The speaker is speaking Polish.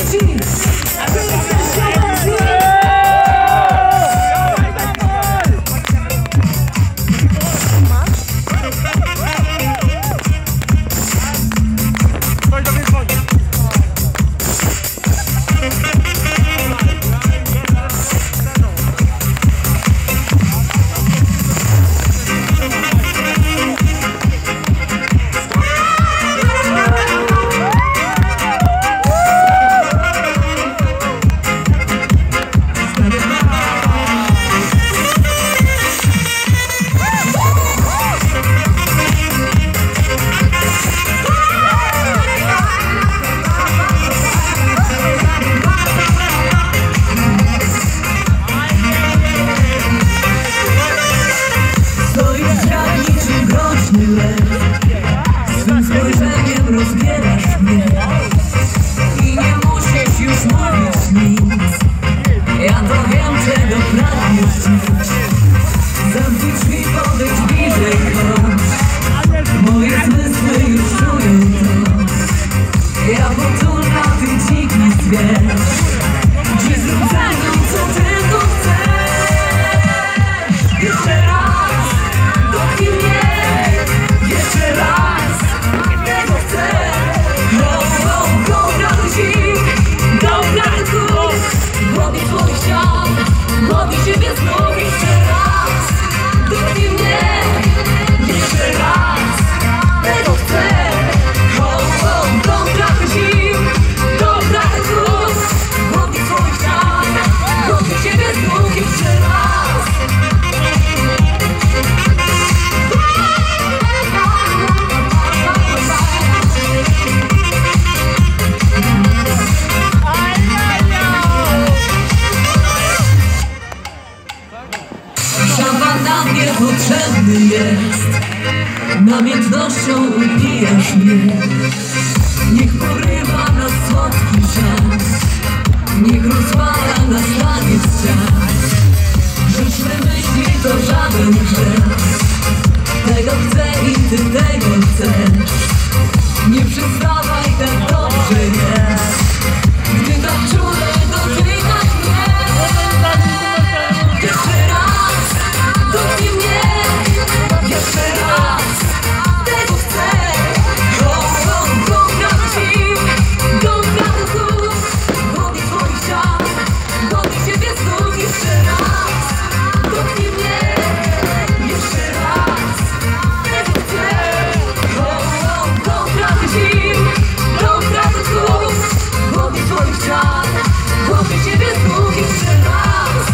Niepotrzebny jest, namiętnością upijasz mnie. Niech porywa nas słodki szans, niech rozwala nas taniec ścian. Grzeszne myśli to żaden grzech, tego chcę i ty tego chcesz. Nie przestawaj, tak dobrze jest, gdy tak czule dotykasz mnie. Jeszcze raz, dotknij mnie, jeszcze raz, tego chcę. Kocham ci, kocham duchu, wody twoich ciał, wody siebie znów. Jeszcze raz, dotknij mnie, jeszcze raz, tego chcę. Kocham ci, kocham duchu, wody twoich ciał, wody siebie znów. Jeszcze raz.